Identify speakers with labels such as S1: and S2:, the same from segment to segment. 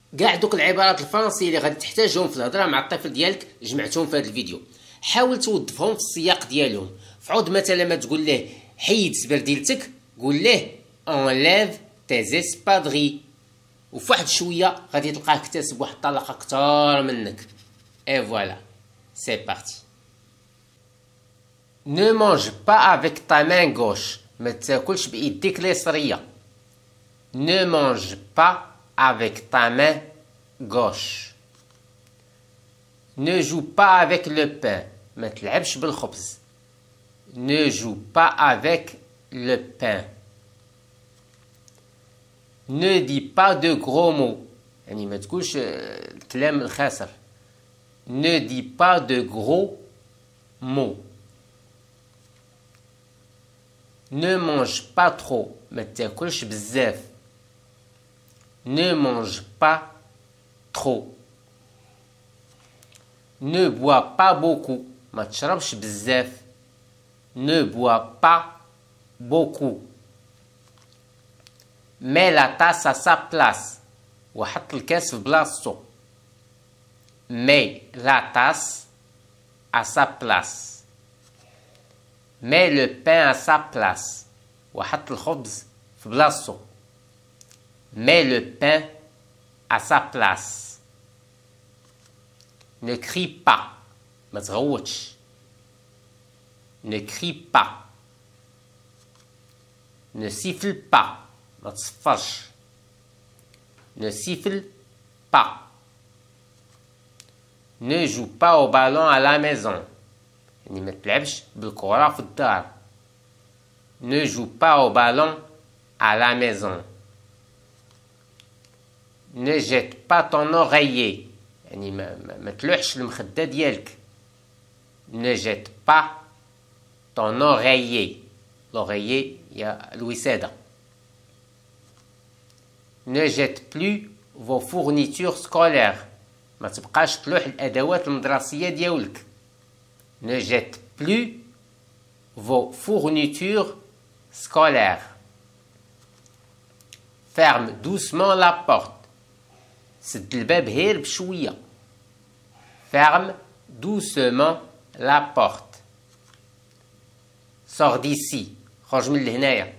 S1: كاع دوك العبارات الفرنسيه اللي غادي تحتاجهم في الهضره مع الطفل ديالك جمعتهم في هذا الفيديو. حاول توظفهم في السياق ديالهم. فعود مثلا ما تقول له حيد سبرديلتك، قول له enlève tes espadrilles، وفي واحد شويه غادي تلقاه اكتسب واحد الطلاقه كتار منك. اي فوالا سي بارتي. Ne mange pas avec ta main gauche. ما تاكلش بايديك اليسريه. Ne mange pas avec ta main gauche. Ne joue pas avec le pain. ما تلعبش بالخبز. Ne joue pas avec le pain. Ne dis pas de gros mots. يعني ما تقولش الكلام الخاسر. Ne dis pas de gros mots. Ne mange pas trop. ما تاكلش بزاف. Ne mange pas trop. Ne bois pas beaucoup. ما تشربش بزاف. Ne bois pas beaucoup. Mets la tasse à sa place. وحط الكاس في بلاصتو. Mets la tasse à sa place. Mets le pain à sa place. وحط الخبز في بلاصتو. Mets le pain à sa place. Ne crie pas. ما تغوتش. Ne crie pas. Ne siffle pas. ما تصفرش. Ne siffle pas. Ne joue pas au ballon à la maison. يعني ما تلعبش بالكرة في الدار. Ne joue pas au ballon à la maison. Ne jette pas ton oreiller. يعني ما تلوحش المخدة ديالك. Ne jette pas ton oreiller. L'oreiller هي الوسادة. Ne jette plus vos fournitures scolaires. ما تبقاش تلوح الأدوات المدرسية ديالك. Ne jette plus vos fournitures scolaires. Ferme doucement la porte. سد الباب غير بشوية. Ferme doucement la porte. Sors d'ici. خرج من لهنايا.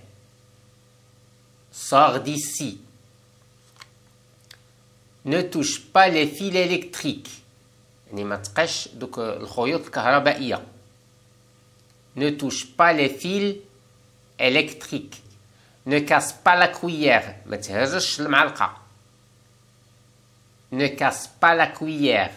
S1: Sors d'ici. Ne touche pas les fils électriques. يعني ما تقش دوك الخيوط الكهربائية. Ne touche pas les fils électriques. Ne casse pas la cuillère. ما تهرش المعلقة. Ne casse pas la cuillère.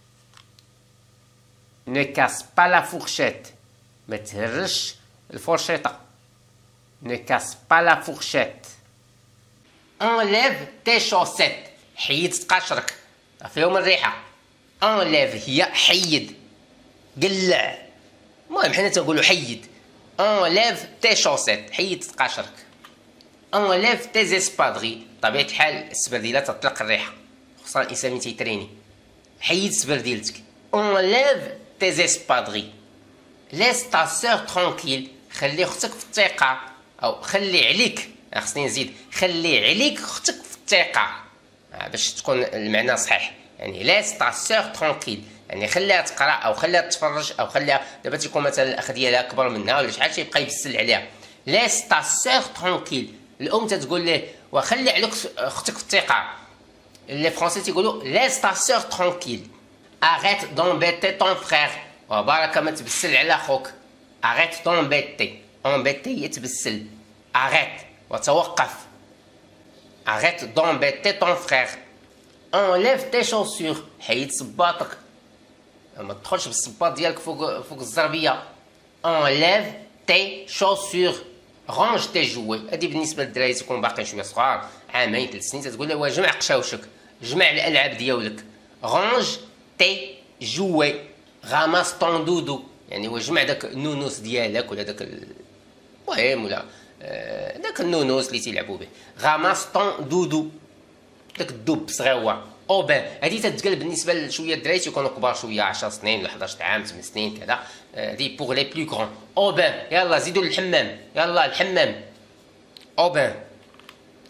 S1: Ne casse pas la fourchette. ما تهرش الفرشيطة. Ne casse pas la fourchette. Enlève tes chaussettes. حيد تقاشرك فيهم الريحة. Enlève هي حيد. قلع. المهم حنا تنقولو حيد. Enlève tes chaussettes. حيد تقاشرك. Enlève tes espadrilles. طبيعة الحال السبرديلة تطلق الريحة، خصوصا الإنسان اللي تيتريني. حيد سبرديلتك. Enlève tes espadrilles. Laisse ta sœur tranquille. خلي اختك في الثقة. أو خلي عليك، خصني نزيد، خلي عليك اختك في الثقة باش تكون المعنى صحيح. يعني laisse ta sœur tranquille. يعني خليها تقرا او خليها تتفرج او خليها دابا تيكون مثلا الاخ ديالها اكبر منها ولا شحال تيبقى يبسل عليها. laisse ta sœur tranquille. الام تتقول له وخلي عليك اختك في الثقه. لي فرونسي تيقولوا laisse ta sœur tranquille. arrête d'embêter ton frère. وبارك ما تبسل على خوك. arrête d'embêter. embêter هي تبسل. arrête وتوقف. arrête d'embêter ton frère. enlève tes chaussures. حيد صباطك. ما تدخلش بالصباط ديالك فوق الزربيه. enlève tes chaussures. range tes jouets. هادي بالنسبه للدراري تيكونوا باقيين شويه صغار، عامين 3 سنين، تتقول له جمع قشاوشك، جمع الالعاب ديالك. range tes jouets. ramasse ton doudou. يعني وجمع داك النونوس ديالك ولا داك المهم ولا داك النونوس اللي تيلعبوا به. ramasse ton doudou. داك الدب صغيور. اوبان هادي تتقال بالنسبه لشويه الدراري تيكونوا كبار شويه 10 سنين ولا 11 عام 8 سنين كذا. هادي بوغ لي بلو كرون. اوبان يلا زيدوا للحمام. يلا الحمام. اوبان.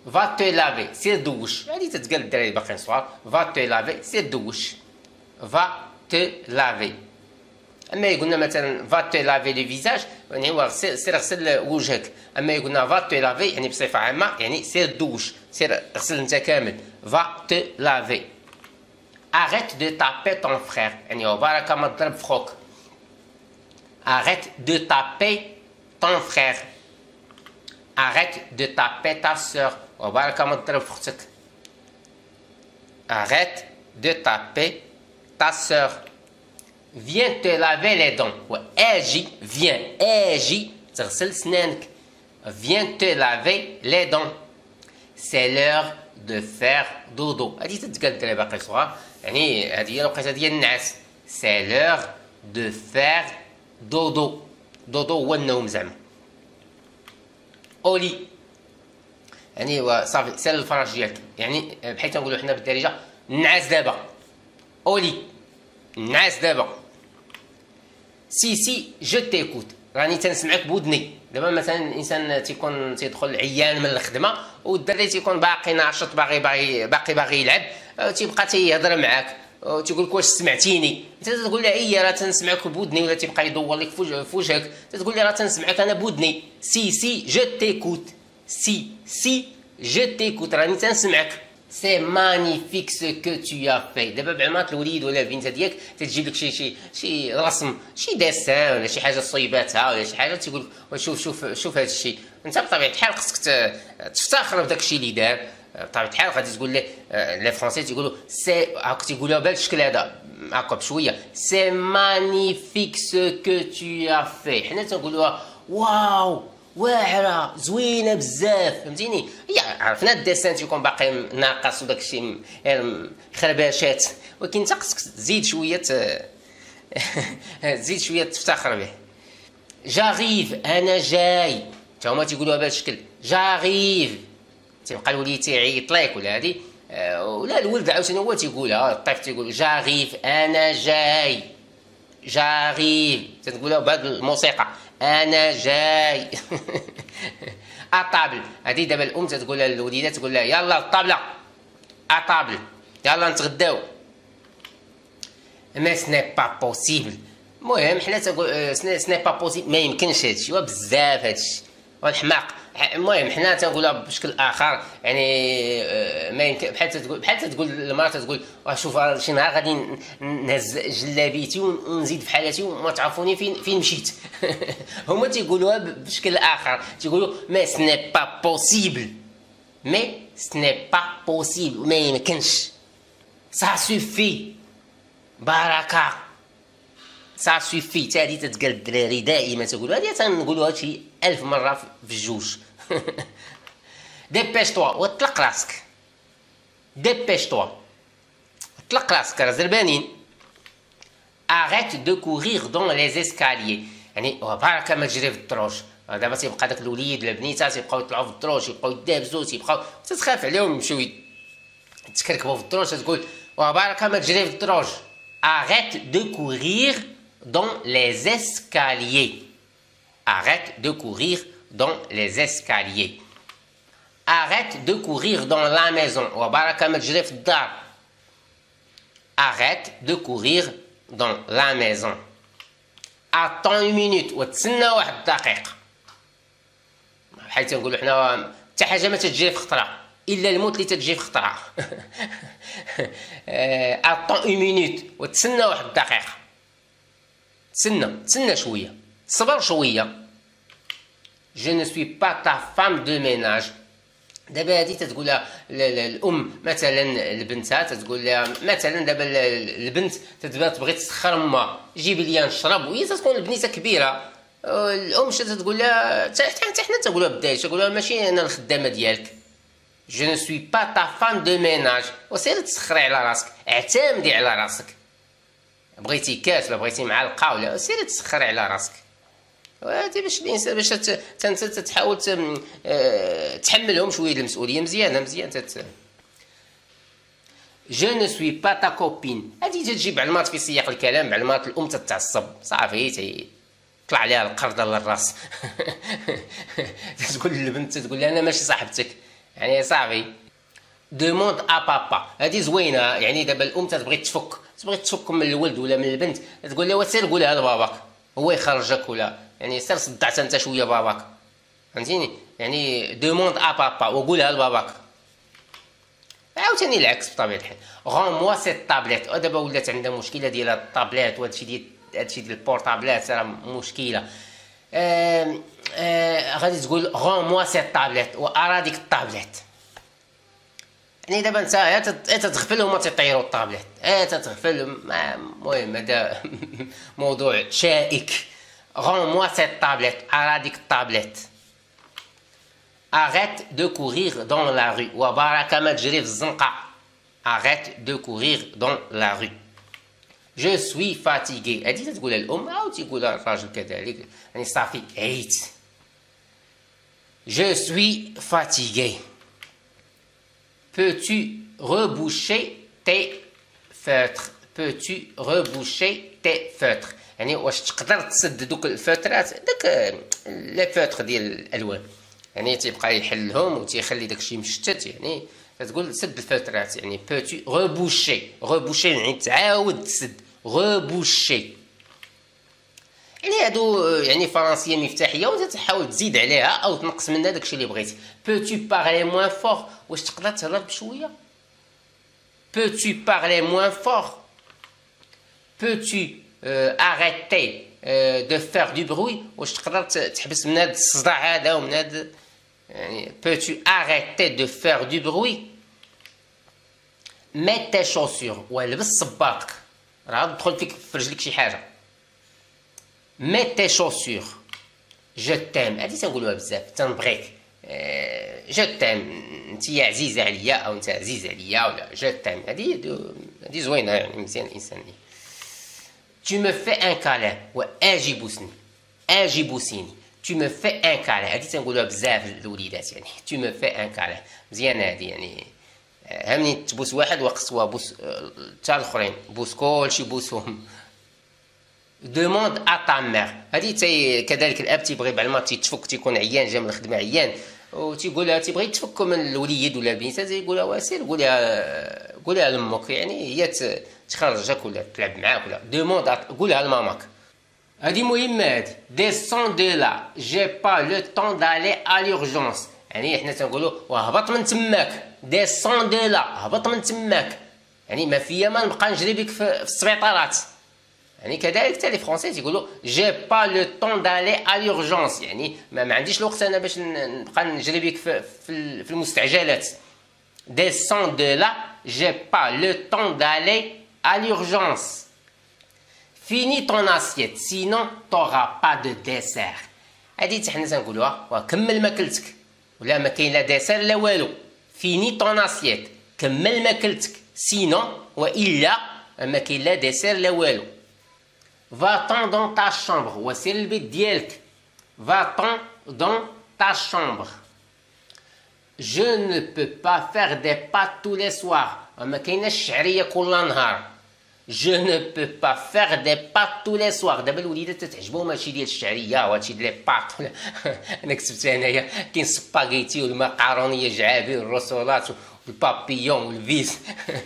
S1: va te laver سير دوش، هادي تتقال للدراري باقيين صغار. va te laver سير دوش، va te laver. اما يقولنا مثلا va te laver le visage يعني هو سير غسل وجهك. اما يقولنا va te laver يعني بصفه عامه يعني سير دوش، سير غسل انت كامل. va te laver. arrête de taper ton frère يعني وبارك ما تضرب في خوك. arrête de taper ton frère. arrête de taper ta soeur وبارك ما تضرب في اختك. arrête de taper ta soeur. viens te laver les dents. اجي viens اجي تغسل سنانك. viens te laver les dents. c'est l'heure de faire dodo. هادي تتقال الدراري باقي صغار يعني هادي هي الوقيته ديال النعاس. c'est l'heure de faire dodo. dodo هو النوم زعما. اولي يعني هو صافي سال الفراش ديالك يعني بحال تنقولوا حنا بالدارجه نعاس دابا. اولي نعاس دابا. سي جو تيكوت راني تنسمعك بودني. دابا مثلا الانسان تيكون تيدخل عيان من الخدمه والدري تيكون باقي ناشط باقي يلعب تيبقى تيهضر معاك تيقول لك واش سمعتيني. انت تقول له اي راه تنسمعك بودني ولا تيبقى يدور لك في وجهك تقول له راه تنسمعك انا بودني. سي جو تيكوت. سي جو تيكوت راني تنسمعك. سي مانيفيك سو كو تو ا في. دابا بعمات الوليد ولا البنت ديالك تتجيب لك شي رسم شي ديسان ولا شي حاجه صيباتها ولا شي حاجه تيقول لك شوف هذا الشيء. انت بطبيعه الحال خصك تفتخر بداك الشيء اللي دار. بطبيعه الحال غادي تقول ليه لي فرونسي تيقولوا سي هاك تيقولوها بهذا الشكل هذا هاكا بشويه. سي مانيفيك سو كو تو ا في. حنا تنقولوها واو واعره زوينه بزاف فهمتيني. هي عرفنا الديسان تيكون باقي ناقص وداك الشيء خرباشات ولكن انت خصك تزيد شويه تزيد شويه تفتخر به. جاريف انا جاي. تا هما تيقولوها بهذا الشكل جاريف. تيبقى الوليد تيعيط لك ولا هادي ولا الولد عاوتاني هو تيقولها. الطفل تيقول جاريف انا جاي. جاريف تتقولها بهذه الموسيقى انا جاي. اطابل هذه دابا الام تتقولها للوليده تقول لها يلا الطابله اطابل يلا نتغداو. ما سني با بوسيبل. المهم حنا تنقول سني با بوسيبل ما يمكنش هادشي وبزاف هادشي والحماق. المهم حنا تنقولها بشكل اخر يعني ما يمكن بحال تقول المراه تقول شوف شي نهار غادي نهز جلابيتي ونزيد في حالتي وما تعرفوني فين مشيت. هما تيقولوها بشكل اخر تيقولوا ما سني با بوسيبل. مي سني با بوسيبل ما يمكنش. سا سوفي بركه سا سوفي. تا هادي تتقال الدراري دائما تقولوا هادي تنقولوها شي 1000 مره في الجوج. ديبيش توا وطلق راسك. ديبيش توا طلق راسك راه زربانين. arrête de courir dans les escaliers يعني بركه ما تجري في الدروج. دابا تيبقى داك الوليد ولا البنيته تيبقاو يطلعوا في الدروج يبقاو يدابزوا تيبقاو تتخاف عليهم يمشيو يتكركبوا في الدروج تقول بركه ما تجري في الدروج. arrête de courir dans les escaliers. arrête de courir dans les escaliers. arrête de courir dans la maison وبركة ما تجري في الدار. arrête de courir dans la maison. attends une minute وتسنى واحد الدقيقة. بحال تنقولوا حنا حتى حاجة ما تتجري في خطرة إلا الموت اللي تتجي في خطرة. attends une minute وتسنى واحد الدقيقة. تسنى شوية صبر شوية. je ne suis pas ta femme de ménage. دابا هادي تتقولها الام مثلا لبنتها تتقول لها مثلا دابا البنت تبغي تسخر امها جيبي لي نشرب وهي تكون البنيته كبيره. الام تتقول لها حتى حنا تنقولوها بالدارجه تقولوها ماشي انا الخدامه ديالك. je ne suis pas ta femme de ménage. وسيري تسخري على راسك اعتمدي على راسك. بغيتي كاس ولا بغيتي معلقه ولا سيري تسخري على راسك. وهادي باش الانسان باش انت تحاول تحملهم شويه المسؤوليه مزيان. جو نو سوي با تا كوبين. هادي تجي معلومات في سياق الكلام معلومات الام تتعصب صافي طلع عليها القرده للراس. تقول للبنت تقول لها انا ماشي صاحبتك يعني صافي. دوموند ا بابا هادي زوينه، يعني دابا الام تبغي تفك من الولد ولا من البنت، تقول له سير قولها لباباك هو يخرجك، ولا يعني سير صدع انت شويه باباك، فهمتيني؟ يعني دوموند ا بابا وقولها لباباك. عاوتاني العكس بطبيعه الحال، غون موا سي طابليت. دابا ولات عندها مشكله ديال الطابليت وهادشي ديال البورطابلات راه مشكله. غادي تقول غون موا سي طابليت وارا ديك الطابليت. يعني دابا انت تتغفل هما تيطيروا الطابليت، تتغفل. المهم هذا موضوع شائك. غون موا سي طابليت، ارا ديك الطابليت. arrête de courir dans la rue. وبركة ما تجري في الزنقة. arrête de courir dans la rue. je suis fatigué. هادي تتقولها الأم أو تيقولها الراجل كذلك، يعني صافي عييت. je suis fatigué. peux-tu reboucher tes feutres. peux-tu reboucher tes feutres. يعني واش تقدر تسد دوك الفترات، داك لي فوتر ديال الألوان، يعني تيبقى يحلهم وتيخلي داكشي مشتت، يعني تقول سد الفترات. يعني بوتي غوبوشي. غوبوشي يعني تعاود تسد. غوبوشي يعني هادو يعني فرنسيه مفتاحيه وتتحاول تزيد عليها او تنقص منها داكشي اللي بغيتي. بوتي بارلي موان فور. واش تقدر تهضر بشويه. بوتي بارلي موان فور. بوتي اريتي دو فير دو بروي. واش تقدر تحبس من هاد الصداع هذا ومن هاد، يعني peux-tu arrêter de faire du bruit. mets tes chaussures. ولبس صباطك، راه تدخل فيك في رجليك شي حاجه. mets tes chaussures. je t'aime. هادي تنقولوها بزاف، تنبغيك. je t'aime، انت يا عزيزه عليا او انت عزيز عليا، ولا je t'aime. هادي زوينه، يعني مزيان الانسان. tu me fais un câlin. واجي بوسني. اجي بوسيني. tu me fais un câlin. هادي تنقولوها بزاف الوليدات، يعني tu me fais un câlin. مزيانه هادي، يعني همني تبوس واحد وقصوا بوس تاع الاخرين، بوس كلشي بوسهم. demande à ta mère. هادي كذلك الاب تيبغي بعد ما تيتفك، تيكون عيان جا من الخدمه عيان وتيقولها تيبغي يتفك من الوليد ولا البنت، تيقولها واسير قولها لامك، يعني هي تخرجك ولا تلعب معاك ولا demande قولها لماماك. هادي مهمه هادي. descends de là. j'ai pas le temps d'aller à l'urgence. يعني حنا تنقولوا وهبط من تماك. descends de là. هبط من تماك، يعني ما فيا ما نبقى نجري بك في السبيطارات. يعني كذلك حتى لي فرونسي تيقولوا j'ai pas le temps d'aller à l'urgence. يعني ما عنديش الوقت انا باش نبقى نجري بك في المستعجلات. descends de là. j'ai pas le temps d'aller à l'urgence. finis ton assiette sinon t'auras pas de dessert. هادي حنا تنقولوها وكمل ماكلتك، ولا ما كاين لا ديسير لا والو. finis ton assiette. كمل ماكلتك، سينون والا ما كاين لا ديسير لا والو. va-t'en dans ta chambre. وسير البيت ديالك. va-t'en dans ta chambre. je ne peux pas faire des pâtes tous les soirs. ما كايناش الشعريه كل نهار. je ne peux pas faire des pâtes tous les soirs. دابا الوليدات تتعجبهم هادشي ديال الشعريه وهادشي ديال لي بات. انا كتبتها انايا، كاين السباغيتي والمقارونيه الجعابي والرسولات والبابيون والفيس.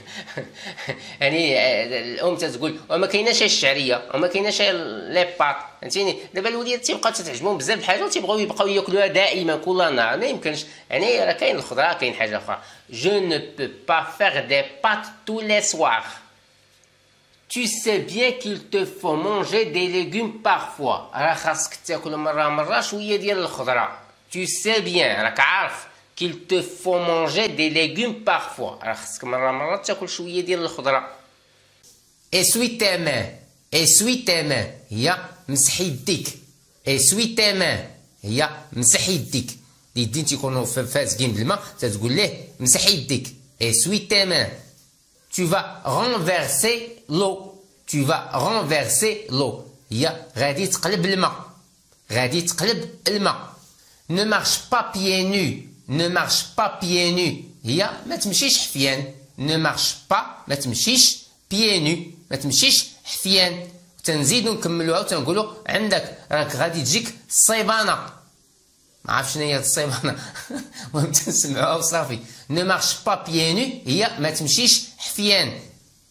S1: يعني الام تتقول وما كايناش الشعريه وما كايناش لي بات، فهمتيني؟ دابا الوليدات تيبقى تتعجبهم بزاف الحاجات وتيبغيو يبقاو ياكلوها دائما كل نهار، ما يمكنش. يعني راه كاين الخضره كاين حاجه اخرى. je ne peux pas faire des pâtes tous les soirs. tu sais bien qu'il te faut manger des légumes parfois. راه خاصك تاكل مره شويه ديال الخضره. tu sais bien راك عارف qu'il te faut manger des légumes parfois. راه خاصك مره تاكل شويه ديال الخضره. essuie tes mains. essuie tes mains هي مسح يديك. essuie tes mains هي مسح يديك. اليدين تيكونوا فاسقين بالماء، تتقول ليه مسح يديك. essuie tes mains. tu vas renverser l'eau. tu vas renverser l'eau هي غادي تقلب الماء. غادي تقلب الماء. ne marche pas pieds nus. ne marche pas pieds nus هي ما تمشيش حفيان. ne marche pas ما تمشيش pieds nus ما تمشيش حفيان. تنزيدو نكملوها وتنقولوا عندك راك غادي تجيك الصيبانه. ما عرفتش شنو هي هاد الصيمانه المهم تنسمعوها وصافي. نو مارش با بيان نو هي ما تمشيش حفيان.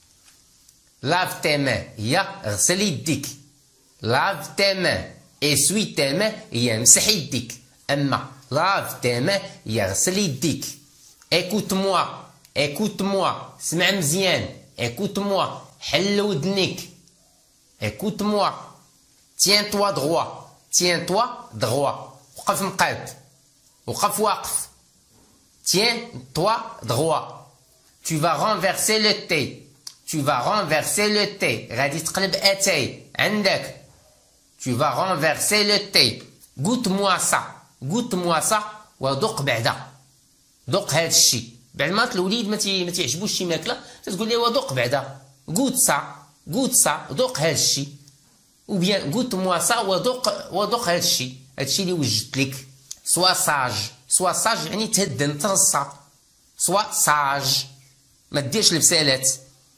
S1: لاف تي مان هي غسل يديك. لاف تي مان اسوي تي مان هي مسح يديك. اما لاف تي مان هي غسل يديك. ايكوت موا ايكوت موا سمع مزيان. ايكوت موا حل ودنيك. ايكوت موا تيان توا دغوا تيان توا دغوا وقف مقاد وقف واقف. Tiens, toi, droit. Tu vas renverser le thé. Tu vas renverser le thé. غادي تقلب اتاي عندك. Tu vas renverser le thé. Goûte-moi ça. Goûte-moi ça وذوق بعدا. ذوق هاد الشي. بعد ما الوليد ما تيعجبوش شي ماكله تتقول ليه وذوق بعدا. Goûte ça. Goûte ça ذوق هاد الشي. Ou bien goûte-moi ça وذوق هاد الشي. هاد الشي اللي وجدت لك. Sois sage. سوا ساج يعني تهدن ترصى. سوا ساج ما ديرش البسالات.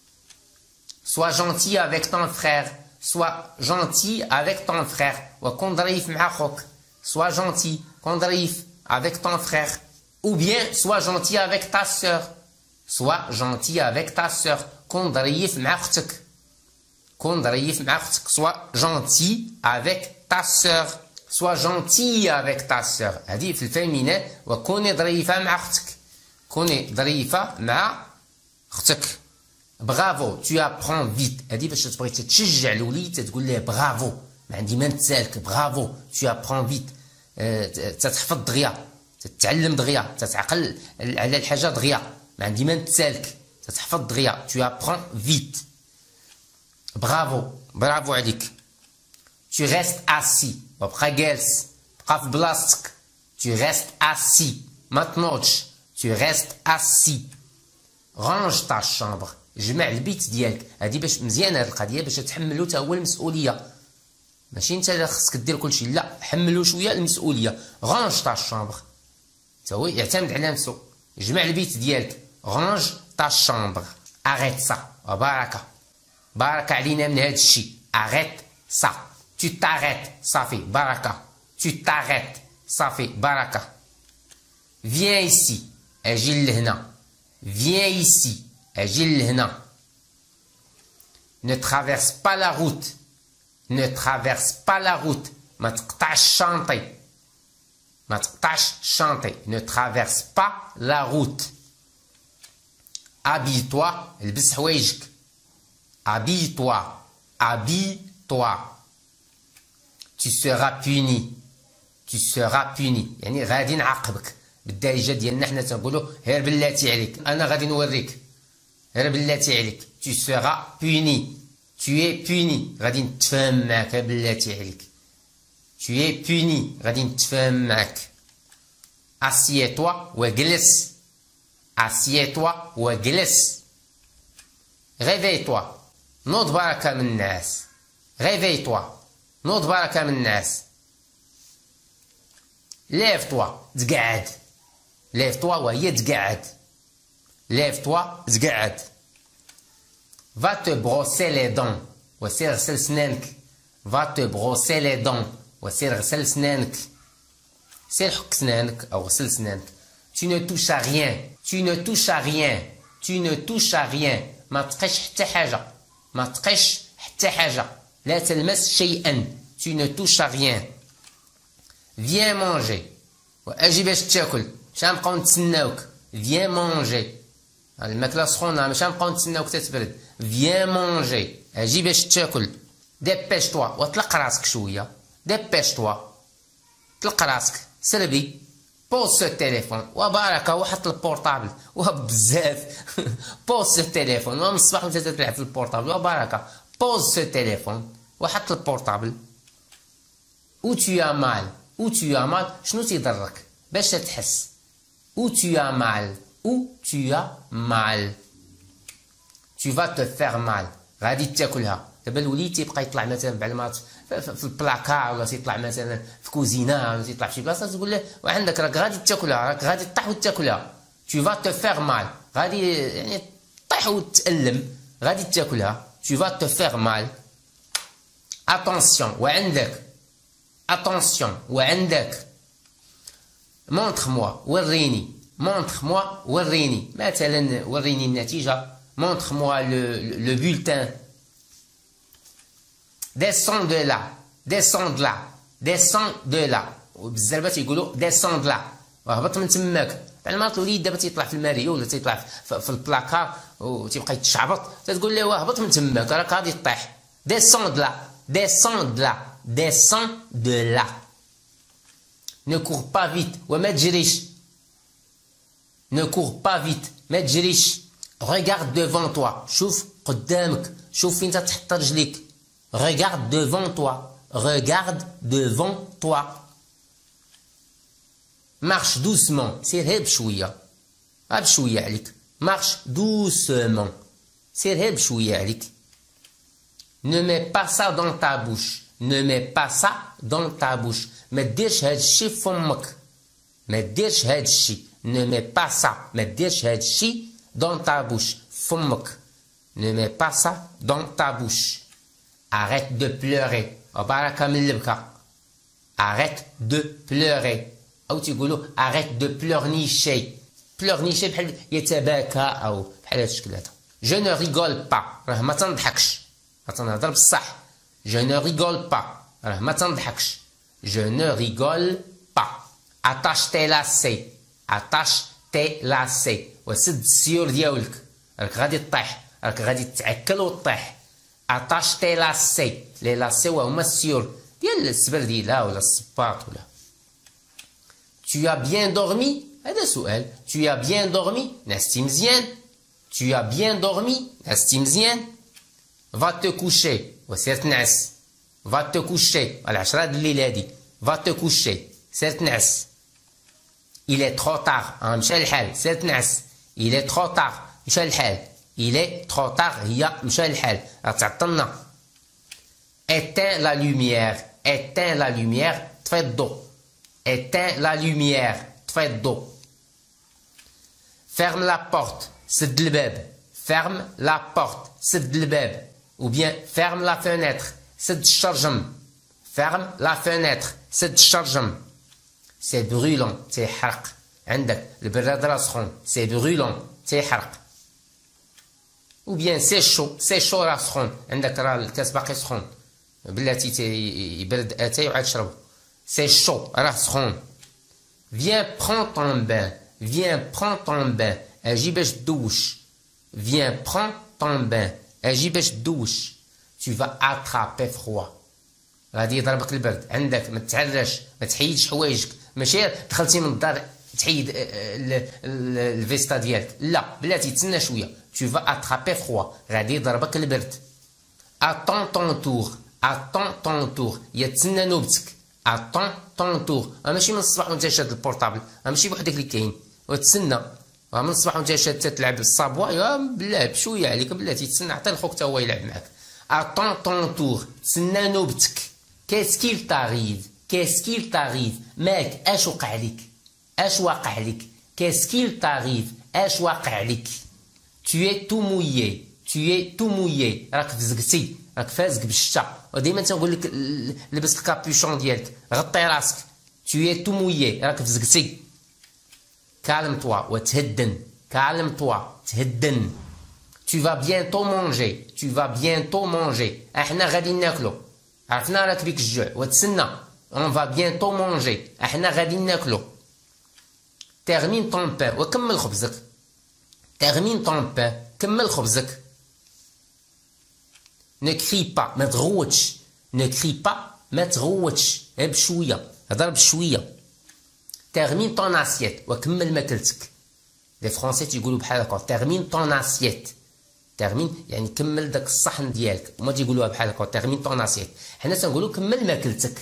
S1: سوا جونتي افيك طون فخير. سوا جونتي افيك طون فخير وكون ظريف مع خوك. سوا جونتي كون ظريف افيك طون فخير. ou bien سوا جونتي افيك تا سور. سوا جونتي افيك تا سور كون ظريف مع اختك. كون ظريف مع اختك. سوا جونتي افيك تا سور. Sois gentil avec ta sœur. هذه في الفيمينين. وكوني ظريفة مع أختك. كوني ظريفة مع أختك. برافو tu apprends vite. هذه باش تبغي تشجع الوليد تقول ليه برافو ما عندي ما نتسالك. برافو tu apprends vite. تتحفظ دغيا تتعلم دغيا تتعقل على الحاجة دغيا ما عندي ما نتسالك. تتحفظ دغيا tu apprends vite. برافو برافو عليك. Tu restes assis. وبقى جالس بقى في بلاصتك. Tu restes assis ما تنوضش. Tu restes assis. range ta chambre. جمع البيت ديالك. هادي باش مزيانه هاد القضيه باش تحملو تا هو المسؤوليه. ماشي انت اللي خصك دير كلشي لا حملو شويه المسؤوليه. range ta chambre تا هو يعتمد على نفسو. جمع البيت ديالك. range ta chambre. arrête ça. وباركه بارك علينا من هاد الشيء. arrête ça. Tu t'arrêtes, ça fait baraka. Tu t'arrêtes, ça fait baraka. Viens ici, أجي لهنا. Viens ici, أجي لهنا. Ne traverse pas la route. Ne traverse pas la route. ما تقطعش الشانطي. ما تقطعش الشانطي. Ne traverse pas la route. Habille-toi, البس حوايجك. Habille-toi, habille-toi. Tu seras puni. Tu seras puni. يعني غادي نعاقبك. بالدارجة ديالنا حنا تنقولوا هير بلاتي عليك. أنا غادي نوريك. هير بلاتي عليك. Tu seras puni. Tu es puni. غادي نتفاهم معاك بلاتي عليك. Tu es puni. غادي نتفاهم معاك. Assieds-toi وجلس. Assieds-toi وجلس. Réveille-toi. نوض بركة من الناس. Réveille-toi. نوض بركة من الناس. ليف-toi تقعد. ليف-toi وهي تقعد. ليف-toi تقعد. va te brosser les dents وسير غسل سنانك. va te brosser les dents وسير غسل سنانك. سير حك سنانك أو غسل سنانك. tu ne touches à rien. tu ne touches à rien. tu ne touches à rien. ما تقش حتى حاجة. ما تقش حتى حاجة. لا تلمس شيئا. Tu ne touches à rien. Viens manger. وأجي باش تاكل. مش غنبقاو نتسناوك. Viens manger. الماكلة سخونة مش غنبقاو نتسناوك تتبرد. Viens manger. أجي باش تاكل. Dépêche-toi. وطلق راسك شوية. Dépêche-toi. طلق راسك. سربي. Pose ce téléphone. وباركة وحط البورطابل. وبزاف. Pose ce téléphone. ومن الصباح وانت تلعب في البورطابل. وباركة. Pose ce téléphone. وحط البورطابل. Où tu as mal. Où tu as mal. شنو تيضرك باش تحس. Où tu as mal. Où tu as mal. Tu vas te faire mal. غادي تاكلها. دابا الوليد تيبقى يطلع مثلا بعد ما في البلاكار ولا تيطلع مثلا في كوزينه ولا تيطلع في شي بلاصه تقول له وعندك راك غادي تاكلها راك غادي تطيح وتاكلها. Tu vas te faire mal. غادي يعني تطيح وتألم غادي تاكلها. Tu vas te faire mal. Attention وعندك. Attention وعندك. montre-moi وريني montre-moi وريني مثلا وريني النتيجة montre-moi le bulletin descends de là descends de là descends de là وبزاف تيقولوا descends de là وهبط من تماك بحال المرات الوليد دابا تيطلع في الماريو ولا تيطلع في البلاكار وتيبقى يتشعبط تتقول له هبط من تماك راك غادي طيح descends de là descends de là descends de là ne cours pas vite وما تجريش ne cours pas vite ما تجريش regarde devant toi شوف قدامك شوف فين تحط رجليك regarde devant toi regarde devant toi marche doucement سير هير بشويه بشويه عليك marche doucement سير هير بشويه عليك ne mets pas ça dans ta bouche ne mets pas ça dans ta bouche ما ديرش هاد الشي فمك ما ديرش هاد الشي ne mets pas ça ما ديرش هاد الشي dans ta bouche فمك ne mets pas ça dans ta bouche arrête de pleurer وبارك من البكا arrête de pleurer أو تيقولوا arrête de pleurnicher pleurnicher بحال يتباكى أو بحال هاد الشكل هذا je ne rigole pas راه ما تنضحكش غتنهضر بصح je ne rigole pas راه ما تنضحكش je ne rigole pas attache tes lacets attache tes lacets وسد السيور ديالك راك غادي طيح راك غادي تعكل وطيح attache tes lacets لي لاسي وهما السيور ديال السبرديله ولا الصباط ولا tu as bien dormi هذا سؤال tu as bien dormi نعستي مزيان tu as bien dormi نعستي مزيان va te coucher وسير تنعس va te coucher على 10 د الليل هادي va te coucher سير تنعس il est trop tard مشى الحال سير تنعس il est trop tard مشى الحال il est trop tard هي مشى الحال راه تعطلنا éteins la lumière éteins la lumière طفي الضو éteins la lumière طفي الضو ferme la porte سد الباب ferme la porte سد الباب ou bien ferme la fenêtre سد الشرجم ferme la fenêtre سد الشرجم c'est brûlant تيحرق عندك البراد راه سخون c'est brûlant تيحرق ou bien c'est chaud راه سخون عندك راه الكاس باقي سخون بلاتي يبرد اتاي وعاد شربو c'est chaud راه سخون viens prends ton bain viens prends ton bain اجي باش تدوش viens prends ton bain اجي باش تدوش tu vas attraper froid غادي يضربك البرد عندك ما تتعرش ما تحيدش حوايجك ماشي دخلتي من الدار تحيد الفيستا ديالك لا بلاتي تسنى شويه tu vas attraper froid غادي يضربك البرد attends ton tour attends ton tour يتسنى نوبتك attends ton tour ماشي من الصباح وانت شاد البورطابل ماشي بوحدك اللي كاين وتسنى من الصباح وانت شاد تلعب بالصابوا بالله بشويه عليك بلاتي تسنى حتى الخوك تا هو يلعب معاك attends ton tour تسنى نوبتك qu'est-ce qu'il t'arrive qu'est-ce qu'il t'arrive ماك اش وقع لك اش واقع لك qu'est-ce qu'il t'arrive اش واقع لك tu es tout mouillé tu es tout mouillé راك فزقتي راك فازق بالشتا وديما تنقول لك لبس الكابيشون ديالك غطي راسك tu es tout mouillé راك فزقتي calme toi وتهدن calme toi تهدن tu vas bientôt manger tu vas bientôt manger احنا غادي ناكلو عرفنا راك بيك الجوع وتسنى on va bientôt manger احنا غادي ناكلو termine ton pain وكمل خبزك termine ton pain كمل خبزك ne crie pas ما تغوتش ne crie pas ما تغوتش بشويه هضر بشويه termine ton assiette وكمل ماكلتك لي فرونسي تيقولوا بحال هكا termine ton assiette termine يعني كمل داك الصحن ديالك هما تيقولوها بحال هكا termine ton assiette حنا تنقولوا كمل ماكلتك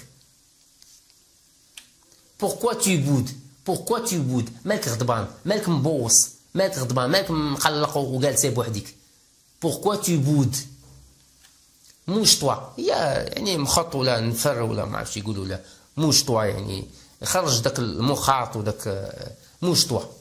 S1: pourquoi tu boudes pourquoi tu boudes مالك غضبان مالك مبوص مالك غضبان مالك مقلق وجالسه بوحدك pourquoi tu boudes موش طوا هي يعني مخط ولا نفر ولا ما عرفتش يقولوا لا موش طوا يعني خرج داك المخاط وداك موش طوا